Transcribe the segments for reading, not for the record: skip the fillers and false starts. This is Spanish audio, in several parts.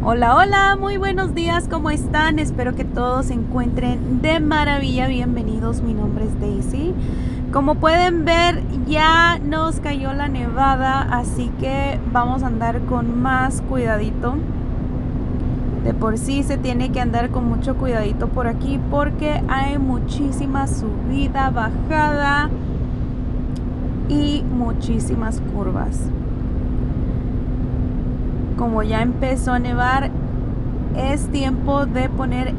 Hola, hola, muy buenos días, ¿cómo están? Espero que todos se encuentren de maravilla. Bienvenidos, mi nombre es Daisy. Como pueden ver, ya nos cayó la nevada, así que vamos a andar con más cuidadito. De por sí se tiene que andar con mucho cuidadito por aquí porque hay muchísima subida, bajada y muchísimas curvas. Como ya empezó a nevar, es tiempo de poner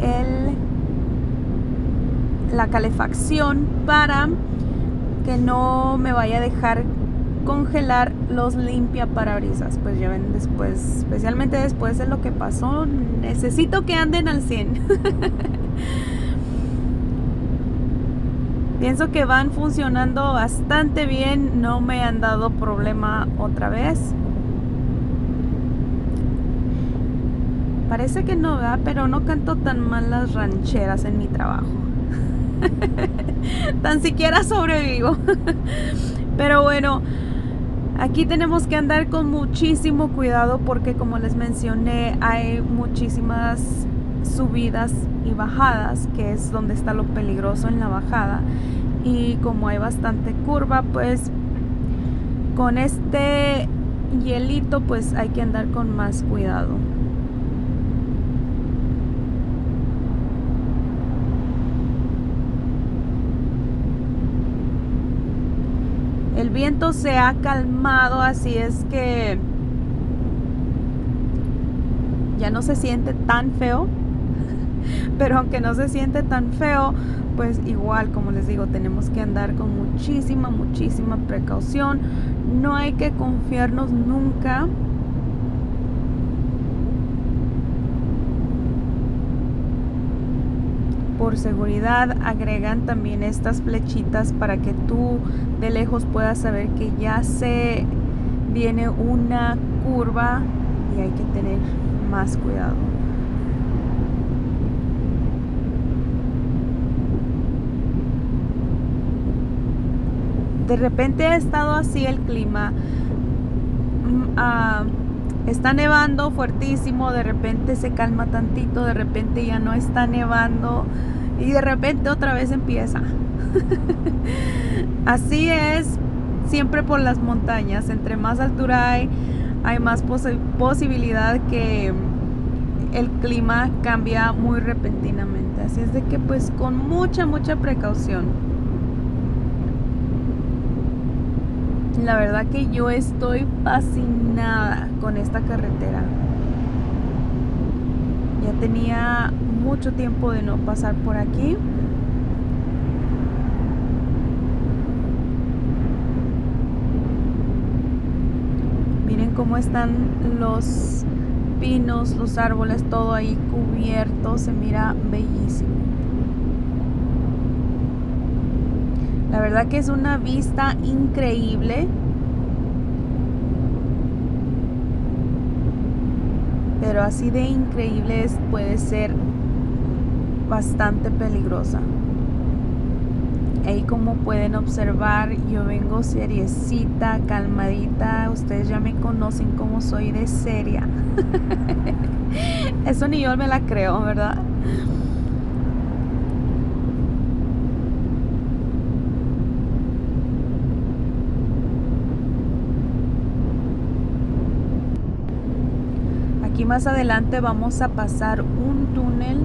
la calefacción para que no me vaya a dejar congelar los limpiaparabrisas. Pues ya ven, después, especialmente después de lo que pasó, necesito que anden al 100. Pienso que van funcionando bastante bien, no me han dado problema otra vez. Parece que no, ¿verdad? Pero no canto tan mal las rancheras en mi trabajo. Tan siquiera sobrevivo. Pero bueno, aquí tenemos que andar con muchísimo cuidado porque, como les mencioné, hay muchísimas subidas y bajadas, que es donde está lo peligroso en la bajada. Y como hay bastante curva, pues con este hielito pues hay que andar con más cuidado. El viento se ha calmado, así es que ya no se siente tan feo. Pero aunque no se siente tan feo, pues igual, como les digo, tenemos que andar con muchísima precaución. No hay que confiarnos nunca. Por seguridad agregan también estas flechitas para que tú de lejos puedas saber que ya se viene una curva y hay que tener más cuidado. De repente ha estado así el clima. Está nevando fuertísimo, de repente se calma tantito, de repente ya no está nevando y de repente otra vez empieza. Así es siempre por las montañas. Entre más altura hay más posibilidad que el clima cambia muy repentinamente. Así es de que pues con mucha precaución. La verdad que yo estoy fascinada con esta carretera. Ya tenía mucho tiempo de no pasar por aquí. Miren cómo están los pinos, los árboles, todo ahí cubierto. Se mira bellísimo. La verdad que es una vista increíble. Pero así de increíble puede ser bastante peligrosa. Ahí, como pueden observar, yo vengo seriecita, calmadita. Ustedes ya me conocen como soy de seria. Eso ni yo me la creo, ¿verdad? Aquí más adelante vamos a pasar un túnel.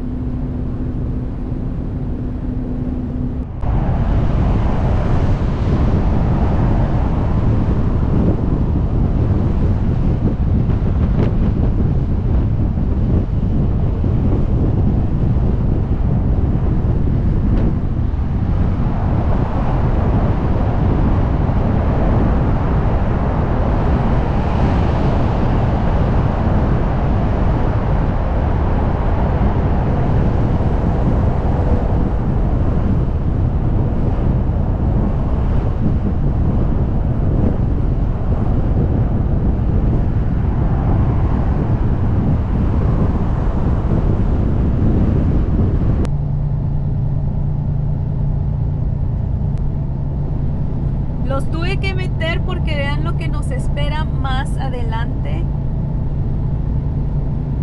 Los tuve que meter porque vean lo que nos espera más adelante.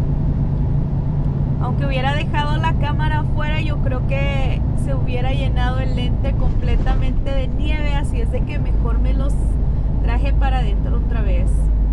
Aunque hubiera dejado la cámara afuera, yo creo que se hubiera llenado el lente completamente de nieve, así es de que mejor me los traje para adentro otra vez.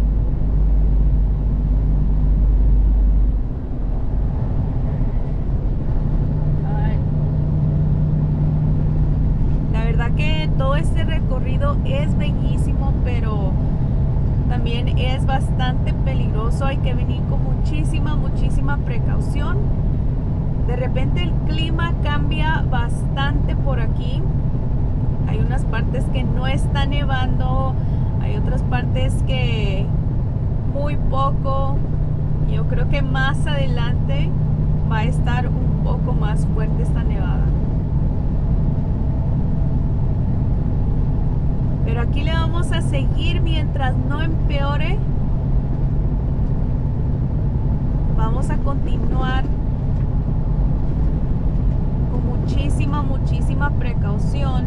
La verdad que todo este recorrido es bellísimo, pero también es bastante peligroso. Hay que venir con muchísima precaución. De repente el clima cambia bastante por aquí. Hay unas partes que no está nevando, hay otras partes que muy poco. Yo creo que más adelante va a estar un poco más fuerte esta nevada. Pero aquí le vamos a seguir mientras no empeore. Vamos a continuar con muchísima precaución.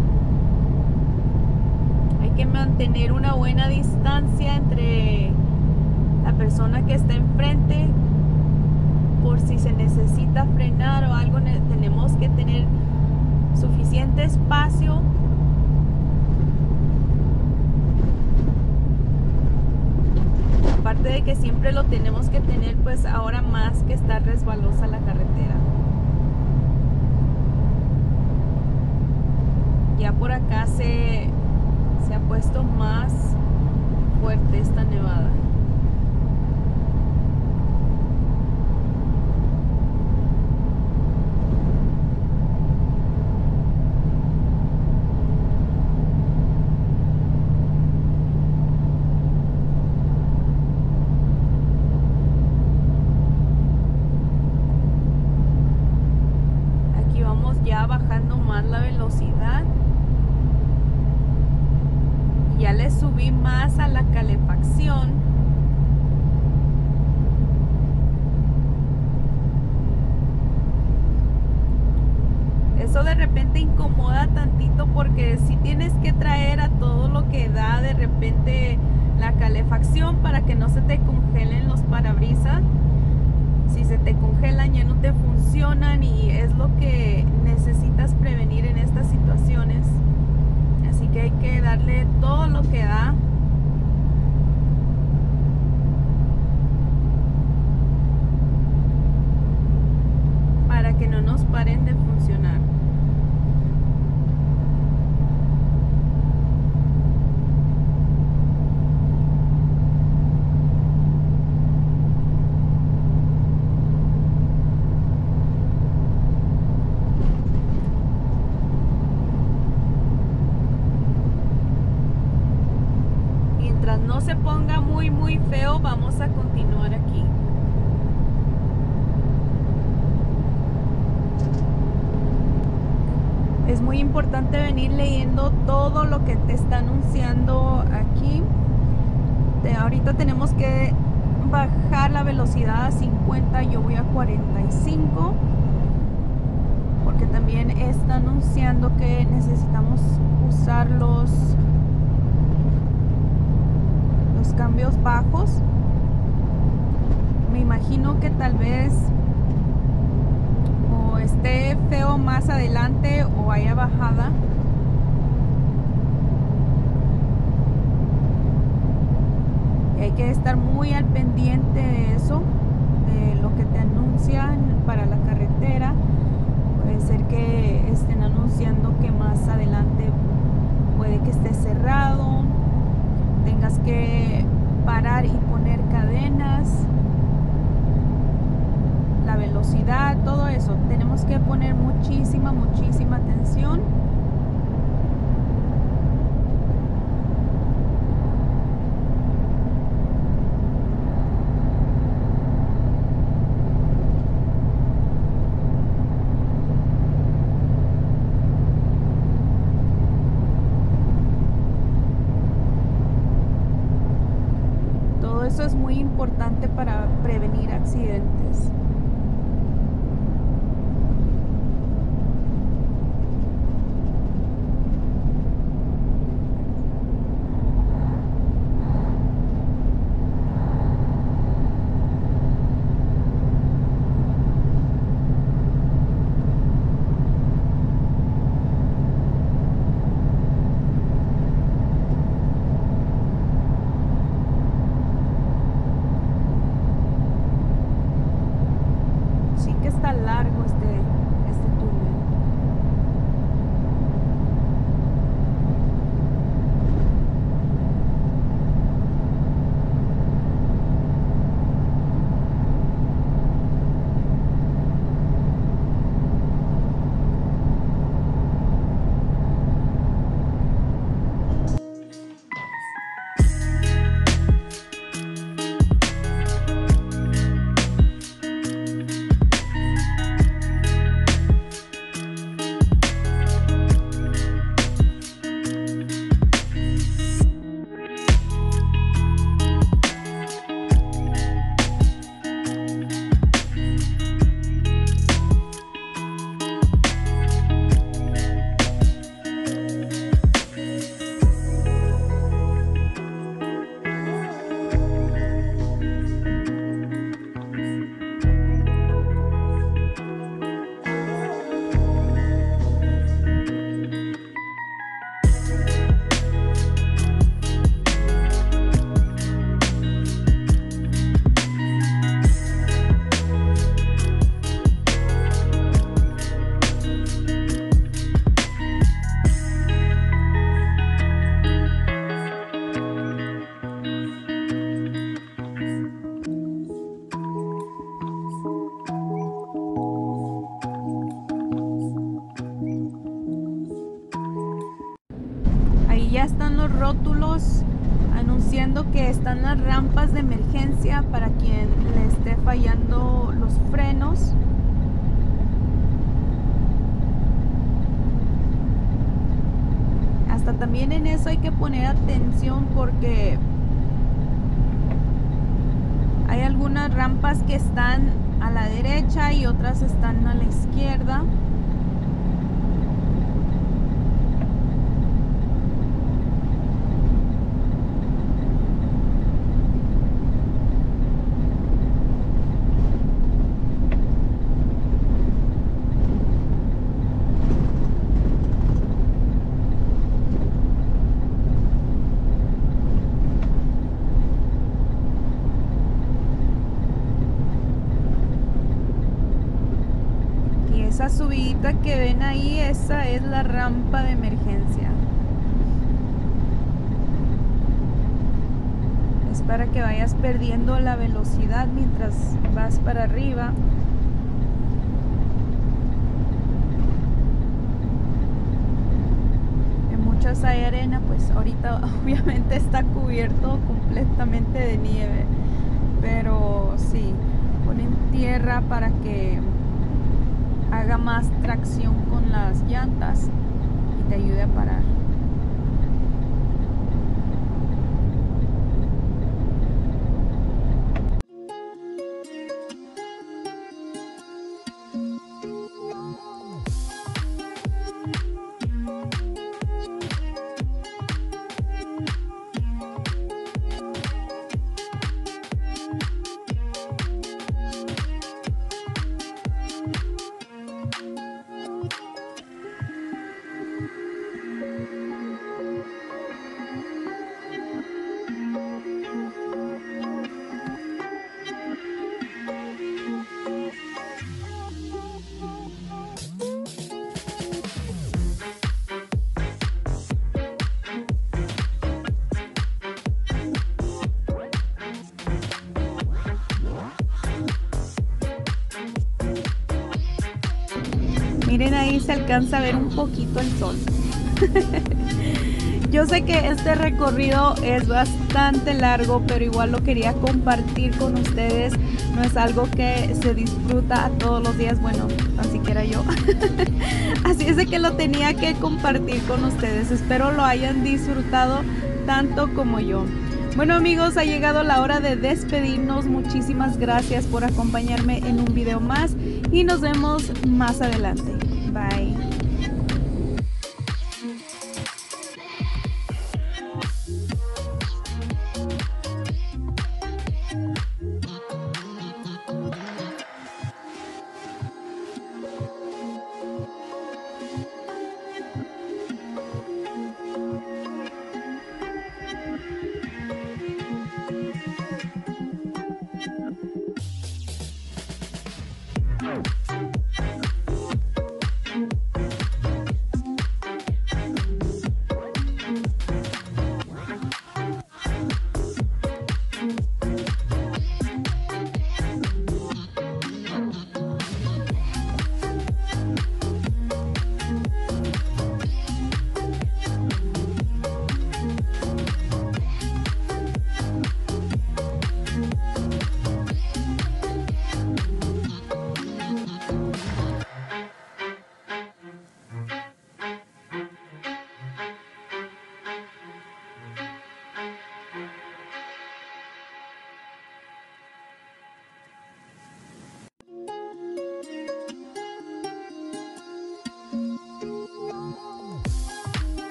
Hay que mantener una buena distancia entre la persona que está enfrente. Por si se necesita frenar o algo, tenemos que tener suficiente espacio. Aparte de que siempre lo tenemos que tener, pues ahora más que está resbalosa la carretera. Ya por acá se ha puesto más fuerte esta nevada. Ya bajando más la velocidad, ya le subí más a la calefacción. Eso de repente incomoda tantito porque si tienes que traer a todo lo que da de repente la calefacción para que no se te congelen los parabrisas. Si se te congelan ya no te funcionan y es lo que necesitas prevenir en estas situaciones. Así que hay que darle todo lo que da. Para que no nos paren de funcionar. No se ponga muy feo, vamos a continuar aquí. Es muy importante venir leyendo todo lo que te está anunciando aquí. Ahorita tenemos que bajar la velocidad a 50, yo voy a 45, porque también está anunciando que necesitamos usar los cambios bajos. Me imagino que tal vez o esté feo más adelante o haya bajada. Y hay que estar muy al pendiente de eso, de lo que te anuncian para la carretera. Puede ser que estén anunciando que más adelante puede que esté cerrado, tengas que parar y poner cadenas, la velocidad, todo eso. Tenemos que poner muchísima atención. Eso es muy importante para prevenir accidentes. están los rótulos anunciando que están las rampas de emergencia para quien le esté fallando los frenos. Hasta también en eso hay que poner atención porque hay algunas rampas que están a la derecha y otras están a la izquierda. Esa subidita que ven ahí, esa es la rampa de emergencia. Es para que vayas perdiendo la velocidad mientras vas para arriba. En muchas hay arena, pues ahorita obviamente está cubierto completamente de nieve. Pero sí, ponen tierra para que haga más tracción con las llantas y te ayude a parar. Miren, ahí se alcanza a ver un poquito el sol. Yo sé que este recorrido es bastante largo, pero igual lo quería compartir con ustedes. No es algo que se disfruta a todos los días, bueno, tan siquiera yo. Así es de que lo tenía que compartir con ustedes. Espero lo hayan disfrutado tanto como yo. Bueno amigos, ha llegado la hora de despedirnos. Muchísimas gracias por acompañarme en un video más y nos vemos más adelante. Bye.